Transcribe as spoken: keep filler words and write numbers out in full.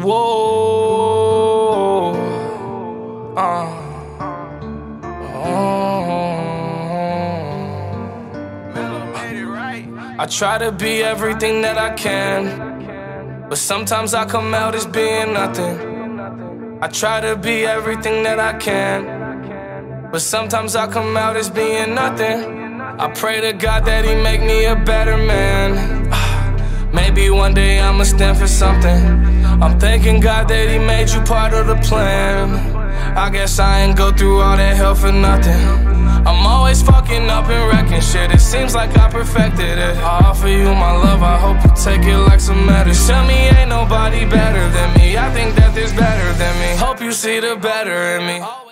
Whoa. Uh. I try to be everything that I can, but sometimes I come out as being nothing. I try to be everything that I can, but sometimes I come out as being nothing. I pray to God that He make me a better man. Maybe one day I'ma stand for something. I'm thanking God that He made you part of the plan. I guess I ain't go through all that hell for nothing. I'm always fucking up and wrecking shit. It seems like I perfected it. I offer you my love, I hope you take it like some medicine. Tell me ain't nobody better than me. I think that there's better than me. Hope you see the better in me.